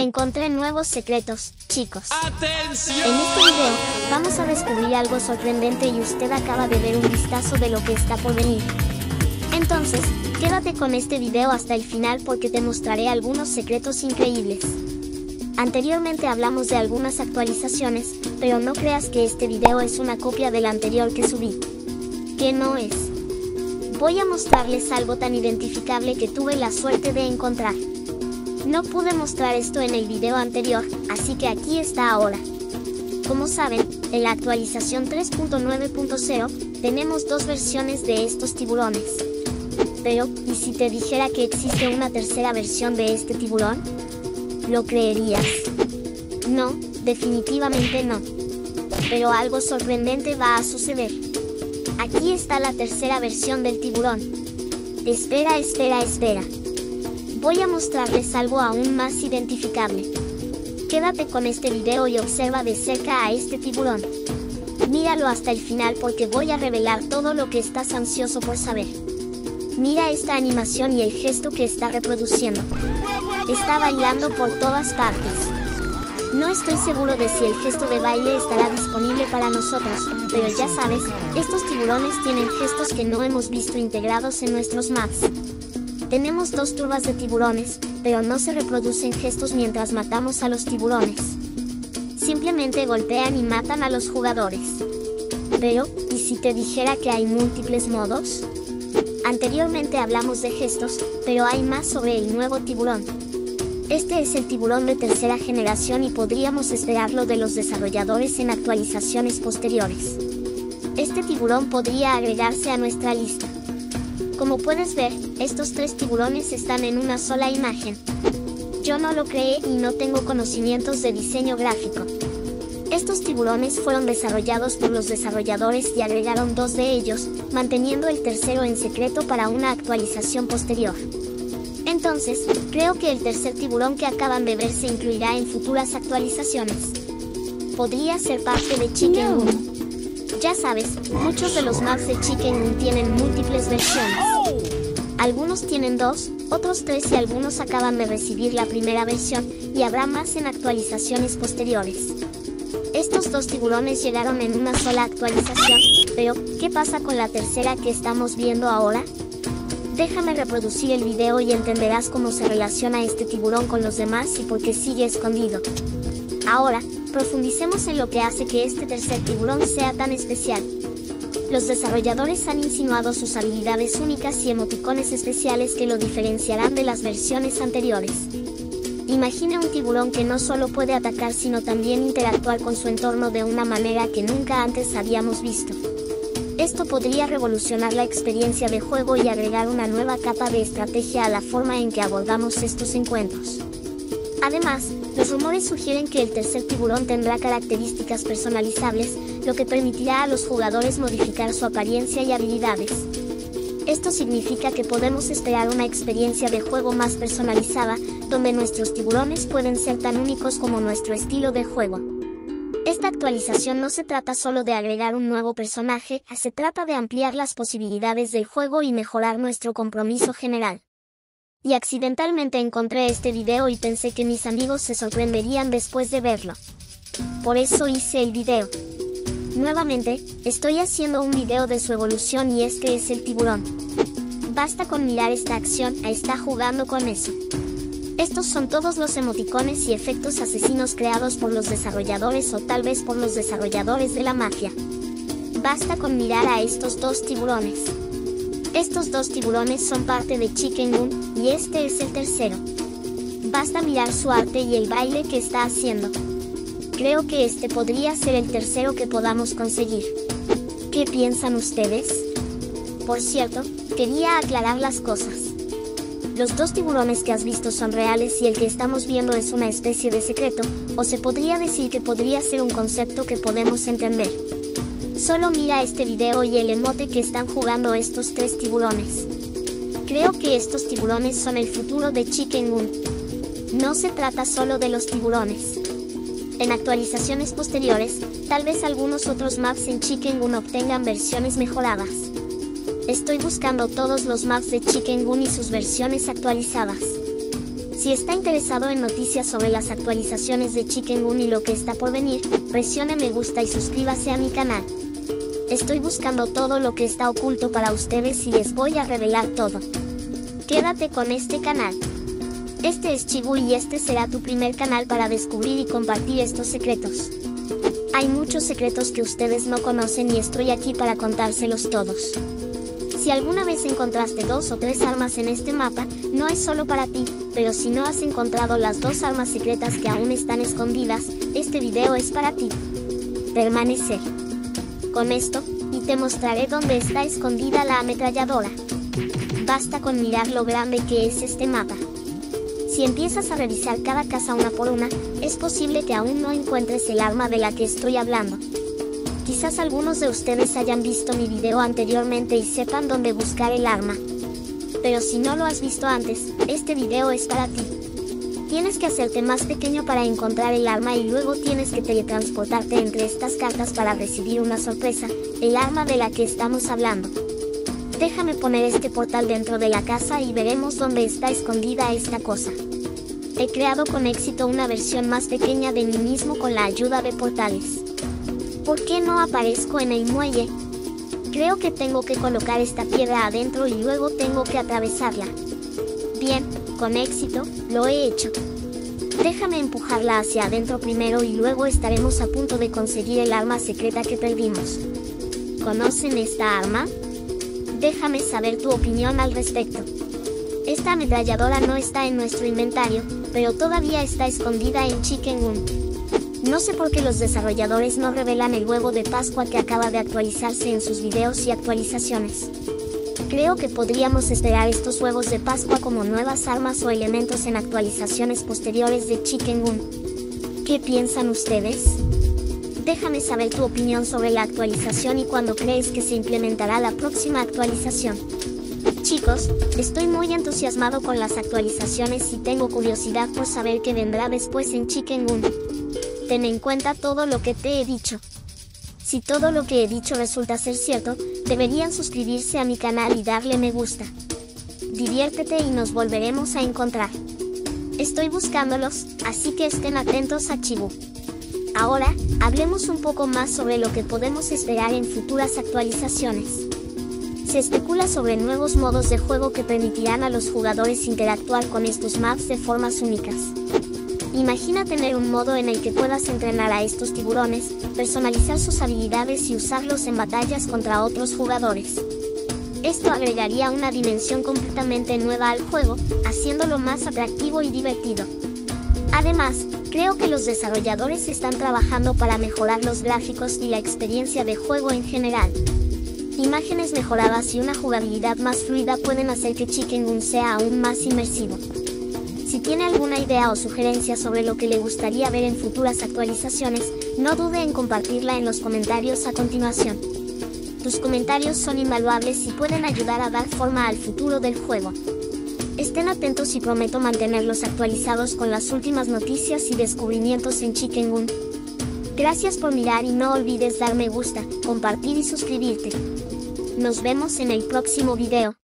Encontré nuevos secretos, chicos. ¡Atención! En este video, vamos a descubrir algo sorprendente y usted acaba de ver un vistazo de lo que está por venir. Entonces, quédate con este video hasta el final porque te mostraré algunos secretos increíbles. Anteriormente hablamos de algunas actualizaciones, pero no creas que este video es una copia del anterior que subí. Que no es. Voy a mostrarles algo tan identificable que tuve la suerte de encontrar. No pude mostrar esto en el video anterior, así que aquí está ahora. Como saben, en la actualización 3.9.0, tenemos dos versiones de estos tiburones. Pero, ¿y si te dijera que existe una tercera versión de este tiburón? ¿Lo creerías? No, definitivamente no. Pero algo sorprendente va a suceder. Aquí está la tercera versión del tiburón. Espera. Voy a mostrarles algo aún más identificable. Quédate con este video y observa de cerca a este tiburón. Míralo hasta el final porque voy a revelar todo lo que estás ansioso por saber. Mira esta animación y el gesto que está reproduciendo. Está bailando por todas partes. No estoy seguro de si el gesto de baile estará disponible para nosotros, pero ya sabes, estos tiburones tienen gestos que no hemos visto integrados en nuestros maps. Tenemos dos turbas de tiburones, pero no se reproducen gestos mientras matamos a los tiburones. Simplemente golpean y matan a los jugadores. Pero, ¿y si te dijera que hay múltiples modos? Anteriormente hablamos de gestos, pero hay más sobre el nuevo tiburón. Este es el tiburón de tercera generación y podríamos esperarlo de los desarrolladores en actualizaciones posteriores. Este tiburón podría agregarse a nuestra lista. Como puedes ver, estos tres tiburones están en una sola imagen. Yo no lo creé y no tengo conocimientos de diseño gráfico. Estos tiburones fueron desarrollados por los desarrolladores y agregaron dos de ellos, manteniendo el tercero en secreto para una actualización posterior. Entonces, creo que el tercer tiburón que acaban de ver se incluirá en futuras actualizaciones. Podría ser parte de Chicken Run. Ya sabes, muchos de los maps de Chicken Run tienen múltiples versiones. Algunos tienen dos, otros tres y algunos acaban de recibir la primera versión, y habrá más en actualizaciones posteriores. Estos dos tiburones llegaron en una sola actualización, pero, ¿qué pasa con la tercera que estamos viendo ahora? Déjame reproducir el video y entenderás cómo se relaciona este tiburón con los demás y por qué sigue escondido. Ahora, profundicemos en lo que hace que este tercer tiburón sea tan especial. Los desarrolladores han insinuado sus habilidades únicas y emoticones especiales que lo diferenciarán de las versiones anteriores. Imagina un tiburón que no solo puede atacar sino también interactuar con su entorno de una manera que nunca antes habíamos visto. Esto podría revolucionar la experiencia de juego y agregar una nueva capa de estrategia a la forma en que abordamos estos encuentros. Además, los rumores sugieren que el tercer tiburón tendrá características personalizables, lo que permitirá a los jugadores modificar su apariencia y habilidades. Esto significa que podemos esperar una experiencia de juego más personalizada, donde nuestros tiburones pueden ser tan únicos como nuestro estilo de juego. Esta actualización no se trata solo de agregar un nuevo personaje, se trata de ampliar las posibilidades del juego y mejorar nuestro compromiso general. Y accidentalmente encontré este video y pensé que mis amigos se sorprenderían después de verlo. Por eso hice el video. Nuevamente, estoy haciendo un video de su evolución y este es el tiburón. Basta con mirar esta acción, está jugando con eso. Estos son todos los emoticones y efectos asesinos creados por los desarrolladores o tal vez por los desarrolladores de la mafia. Basta con mirar a estos dos tiburones. Estos dos tiburones son parte de Chicken Run, y este es el tercero. Basta mirar su arte y el baile que está haciendo. Creo que este podría ser el tercero que podamos conseguir. ¿Qué piensan ustedes? Por cierto, quería aclarar las cosas. Los dos tiburones que has visto son reales y el que estamos viendo es una especie de secreto, o se podría decir que podría ser un concepto que podemos entender. Solo mira este video y el emote que están jugando estos tres tiburones. Creo que estos tiburones son el futuro de Chicken Run. No se trata solo de los tiburones. En actualizaciones posteriores, tal vez algunos otros maps en Chicken Run obtengan versiones mejoradas. Estoy buscando todos los maps de Chicken Run y sus versiones actualizadas. Si está interesado en noticias sobre las actualizaciones de Chicken Gun y lo que está por venir, presione me gusta y suscríbase a mi canal. Estoy buscando todo lo que está oculto para ustedes y les voy a revelar todo. Quédate con este canal. Este es Chibu y este será tu primer canal para descubrir y compartir estos secretos. Hay muchos secretos que ustedes no conocen y estoy aquí para contárselos todos. Si alguna vez encontraste 2 o 3 armas en este mapa, no es solo para ti, pero si no has encontrado las 2 armas secretas que aún están escondidas, este video es para ti. Permanecer. Con esto, y te mostraré dónde está escondida la ametralladora. Basta con mirar lo grande que es este mapa. Si empiezas a revisar cada casa una por una, es posible que aún no encuentres el arma de la que estoy hablando. Quizás algunos de ustedes hayan visto mi video anteriormente y sepan dónde buscar el arma. Pero si no lo has visto antes, este video es para ti. Tienes que hacerte más pequeño para encontrar el arma y luego tienes que teletransportarte entre estas cartas para recibir una sorpresa, el arma de la que estamos hablando. Déjame poner este portal dentro de la casa y veremos dónde está escondida esta cosa. He creado con éxito una versión más pequeña de mí mismo con la ayuda de portales. ¿Por qué no aparezco en el muelle? Creo que tengo que colocar esta piedra adentro y luego tengo que atravesarla. Bien, con éxito, lo he hecho. Déjame empujarla hacia adentro primero y luego estaremos a punto de conseguir el arma secreta que perdimos. ¿Conocen esta arma? Déjame saber tu opinión al respecto. Esta ametralladora no está en nuestro inventario, pero todavía está escondida en Chicken Gun. No sé por qué los desarrolladores no revelan el huevo de Pascua que acaba de actualizarse en sus videos y actualizaciones. Creo que podríamos esperar estos huevos de Pascua como nuevas armas o elementos en actualizaciones posteriores de Chicken Gun. ¿Qué piensan ustedes? Déjame saber tu opinión sobre la actualización y cuándo crees que se implementará la próxima actualización. Chicos, estoy muy entusiasmado con las actualizaciones y tengo curiosidad por saber qué vendrá después en Chicken Gun. Ten en cuenta todo lo que te he dicho. Si todo lo que he dicho resulta ser cierto, deberían suscribirse a mi canal y darle me gusta. Diviértete y nos volveremos a encontrar. Estoy buscándolos, así que estén atentos a Chibu. Ahora, hablemos un poco más sobre lo que podemos esperar en futuras actualizaciones. Se especula sobre nuevos modos de juego que permitirán a los jugadores interactuar con estos maps de formas únicas. Imagina tener un modo en el que puedas entrenar a estos tiburones, personalizar sus habilidades y usarlos en batallas contra otros jugadores. Esto agregaría una dimensión completamente nueva al juego, haciéndolo más atractivo y divertido. Además, creo que los desarrolladores están trabajando para mejorar los gráficos y la experiencia de juego en general. Imágenes mejoradas y una jugabilidad más fluida pueden hacer que Chicken Gun sea aún más inmersivo. Si tiene alguna idea o sugerencia sobre lo que le gustaría ver en futuras actualizaciones, no dude en compartirla en los comentarios a continuación. Tus comentarios son invaluables y pueden ayudar a dar forma al futuro del juego. Estén atentos y prometo mantenerlos actualizados con las últimas noticias y descubrimientos en Chicken Gun. Gracias por mirar y no olvides dar me gusta, compartir y suscribirte. Nos vemos en el próximo video.